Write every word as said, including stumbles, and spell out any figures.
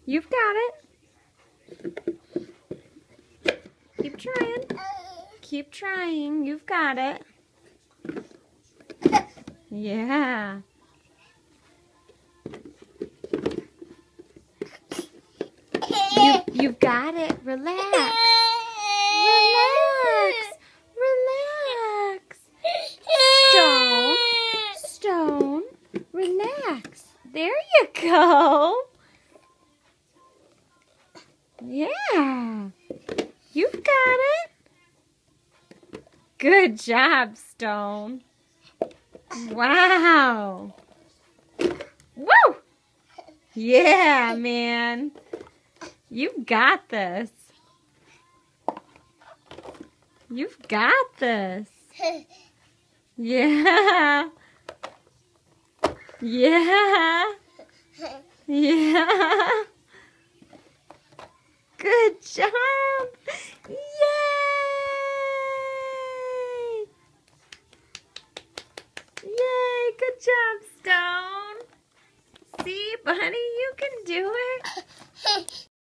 You've got it. Keep trying. Keep trying. You've got it. Yeah. You, you've got it. Relax. Relax. Relax. Stone. Stone. Relax. There you go. Yeah. You've got it. Good job, Stone. Wow. Woo! Yeah, man. You've got this. You've got this. Yeah. Yeah. Yeah. Good job. Yay! Yay, good job, Stone. See, buddy, you can do it.